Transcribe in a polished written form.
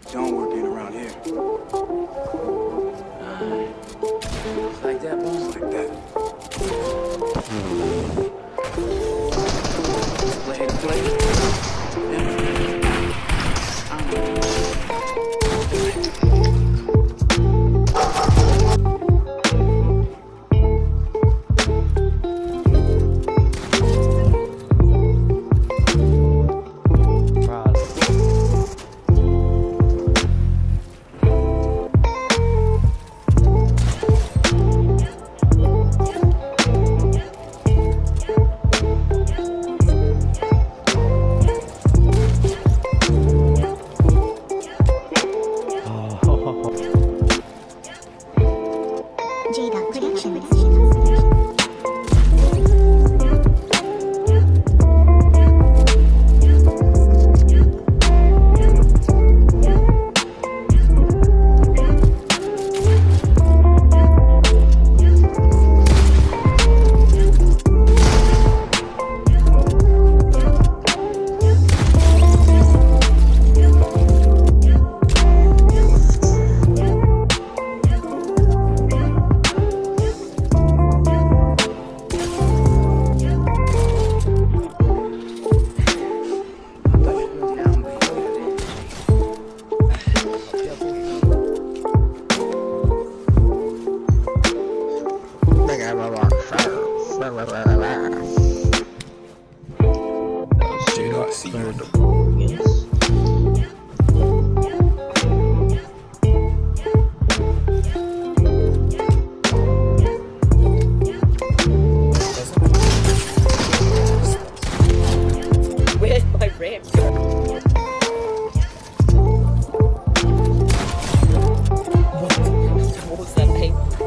Don't work in around here. It's like that, boy. Like that. Play. Dude, I see you. Where's my ramp? What was that, mate?